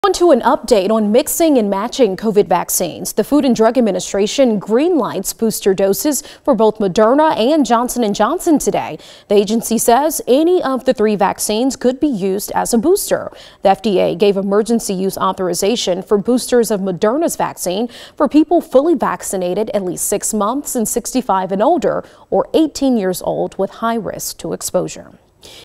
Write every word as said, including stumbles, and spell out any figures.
On to an update on mixing and matching COVID vaccines. The Food and Drug Administration greenlights booster doses for both Moderna and Johnson and Johnson today. The agency says any of the three vaccines could be used as a booster. The F D A gave emergency use authorization for boosters of Moderna's vaccine for people fully vaccinated at least six months and sixty-five and older, or eighteen years old with high risk to exposure.